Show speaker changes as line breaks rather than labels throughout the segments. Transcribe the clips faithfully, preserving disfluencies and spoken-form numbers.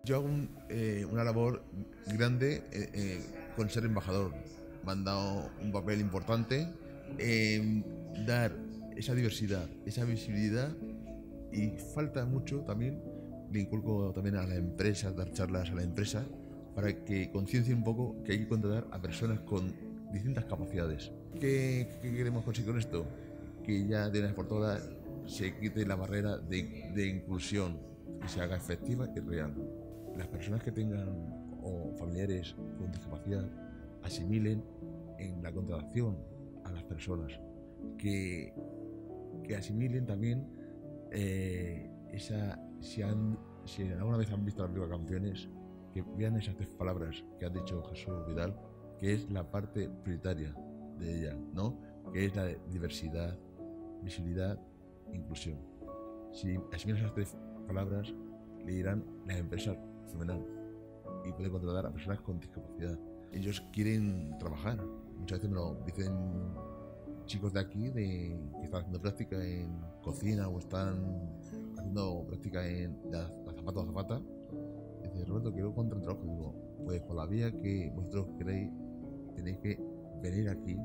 Yo hago un, eh, una labor grande eh, eh, con ser embajador. Me han dado un papel importante en dar esa diversidad, esa visibilidad, y falta mucho también. Le inculco también a las empresas, dar charlas a las empresas para que conciencien un poco que hay que contratar a personas con distintas capacidades. ¿Qué, qué queremos conseguir con esto? Que ya de una vez por todas se quite la barrera de, de inclusión y se haga efectiva y real. Las personas que tengan o familiares con discapacidad asimilen en la contratación a las personas, que, que asimilen también eh, esa, si, han, si alguna vez han visto la película Campeones, que vean esas tres palabras que ha dicho Jesús Vidal, que es la parte prioritaria de ella, ¿no? Que es la de diversidad, visibilidad, inclusión. Si asimilan esas tres palabras, le dirán las empresas fenomenal y pueden contratar a personas con discapacidad. Ellos quieren trabajar. Muchas veces me lo dicen chicos de aquí de, que están haciendo práctica en cocina o están haciendo práctica en de azafata o azafata. Dice, Roberto, quiero encontrar trabajo. Y digo, pues por la vía que vosotros queréis, tenéis que venir aquí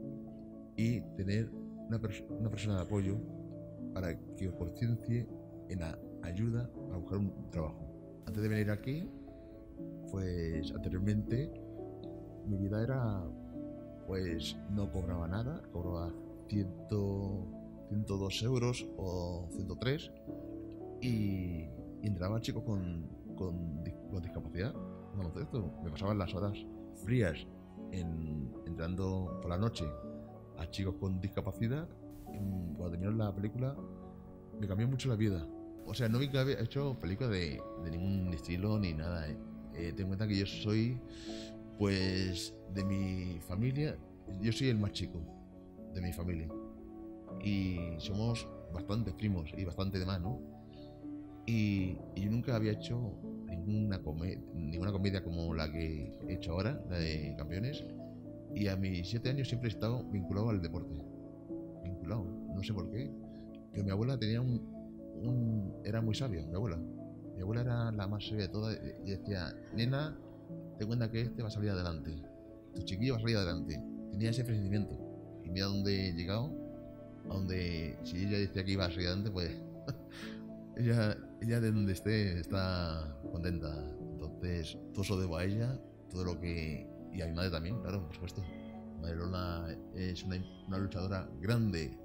y tener una, pers una persona de apoyo para que os conciencia en la ayuda a buscar un trabajo. Antes de venir aquí, pues anteriormente mi vida era, pues no cobraba nada, cobraba ciento, ciento dos euros o ciento tres, y, y entraban chicos con, con, con discapacidad. Bueno, esto, me pasaban las horas frías en, entrando por la noche a chicos con discapacidad. Y cuando terminó la película me cambió mucho la vida. O sea, no vi que había hecho películas de, de ningún estilo ni nada. Eh. Eh, ten en cuenta que yo soy, pues, de mi familia, yo soy el más chico de mi familia. Y somos bastantes primos y bastante demás, ¿no? Y, y yo nunca había hecho ninguna, come, ninguna comedia como la que he hecho ahora, la de Campeones. Y a mis siete años siempre he estado vinculado al deporte. Vinculado, no sé por qué. Que mi abuela tenía un, un era muy sabia, mi abuela. Mi abuela era la más sabia de todas y decía, nena, ten cuenta que este va a salir adelante. Tu chiquillo va a salir adelante. Tenía ese presentimiento. Y mira dónde he llegado, a donde si ella decía que iba a salir adelante, pues ella, ella de donde esté está contenta. Entonces, todo eso debo a ella, todo lo que... Y a mi madre también, claro, por supuesto. Madre Lola es una, una luchadora grande.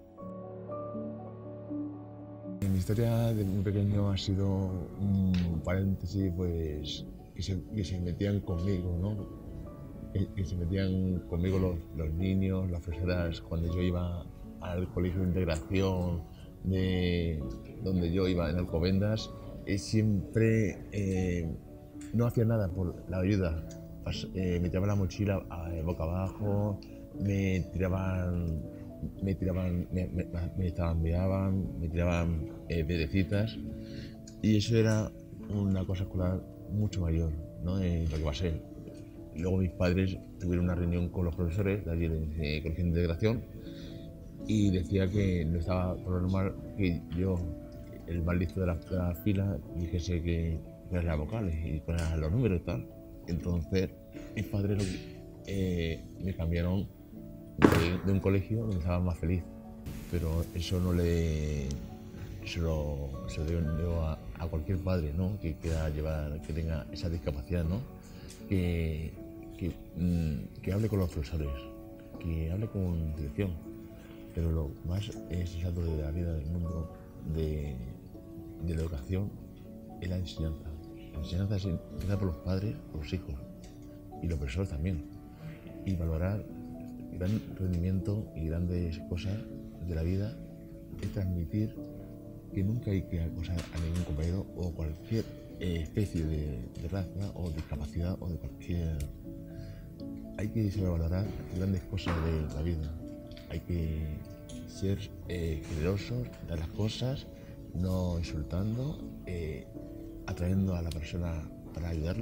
Mi historia de muy pequeño ha sido un paréntesis, pues, que se, que se metían conmigo, ¿no? Que, que se metían conmigo los, los niños, las profesoras, cuando yo iba al colegio de integración, de donde yo iba en Alcobendas, y siempre eh, no hacía nada por la ayuda. Eh, me tiraban la mochila eh, boca abajo, me tiraban, me tiraban, me, me, me tambeaban, me tiraban eh, piedrecitas, y eso era una cosa escolar mucho mayor, ¿no? Eh, lo que pasé. Luego mis padres tuvieron una reunión con los profesores de allí de, de colegio de integración y decía que no estaba por normal que yo, el más listo de la, de la fila, dijese que eran las vocales y eran los números y tal. Entonces mis padres eh, me cambiaron de, de un colegio donde estaba más feliz, pero eso no le se lo, se lo digo a, a cualquier padre, ¿no? Que quiera llevar, que tenga esa discapacidad, ¿no? Que, que, mmm, que hable con los profesores, que hable con dirección, pero lo más sensato de la vida del mundo de, de la educación es la enseñanza. La enseñanza se empieza por los padres, por los hijos y los profesores también, y valorar gran rendimiento y grandes cosas de la vida es transmitir que nunca hay que acosar a ningún compañero o cualquier eh, especie de, de raza o discapacidad o de cualquier... Hay que saber valorar grandes cosas de la vida. Hay que ser eh, generosos, dar las cosas, no insultando, eh, atrayendo a la persona para ayudarle.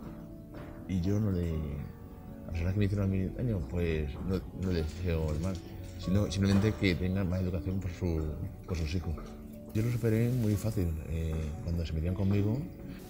Y yo no le... A las personas que me hicieron a mí daño, pues no, no les deseo el mal, sino simplemente que tengan más educación por, su, por sus hijos. Yo lo superé muy fácil, eh, cuando se metían conmigo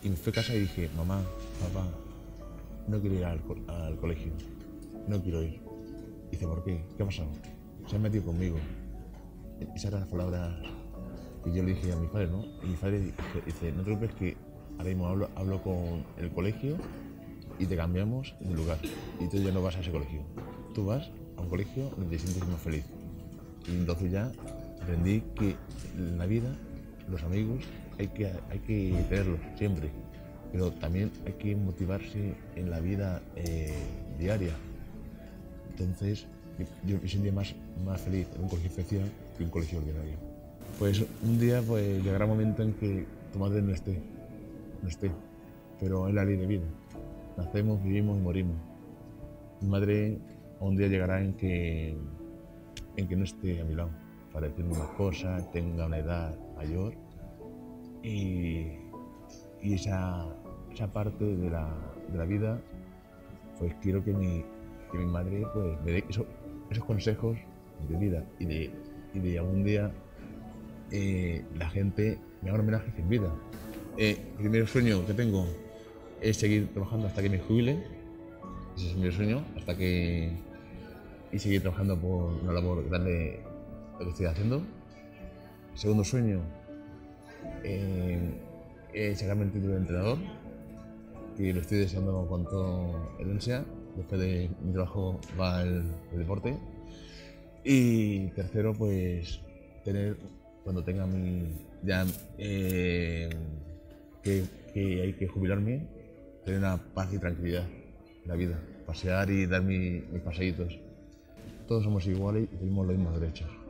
y me fui a casa y dije, mamá, papá, no quiero ir al, co al colegio, no quiero ir. Dice, ¿por qué? ¿Qué ha pasado? Se han metido conmigo. Esas eran las palabras que yo le dije a mi padre, ¿no? Y mi padre dice, no te preocupes que ahora mismo hablo, hablo con el colegio y te cambiamos de lugar. Y tú ya no vas a ese colegio. Tú vas a un colegio donde te sientes más feliz. Y entonces ya aprendí que en la vida, los amigos, hay que, hay que tenerlos siempre. Pero también hay que motivarse en la vida eh, diaria. Entonces, yo me sentía más, más feliz en un colegio especial que en un colegio ordinario. Pues un día pues, llegará un momento en que tu madre no esté, no esté, pero es la ley de vida. Nacemos, vivimos y morimos. Mi madre un día llegará en que, en que no esté a mi lado, para decirme unas cosas, tenga una edad mayor y, y esa, esa parte de la, de la vida, pues quiero que mi, que mi madre pues, me dé eso, esos consejos de vida y de, y de algún día eh, la gente me haga un homenaje sin vida. Eh, el primer sueño que tengo es seguir trabajando hasta que me jubile, ese es mi sueño, hasta que y seguir trabajando por una labor grande lo que estoy haciendo. El segundo sueño eh, es sacarme el título de entrenador, que lo estoy deseando con todo el ansia. Después de mi trabajo va el, el deporte. Y tercero, pues tener, cuando tenga mi, ya eh, que, que hay que jubilarme, tener una paz y tranquilidad en la vida, pasear y dar mi, mis paseitos. Todos somos iguales y tenemos los mismos derechos.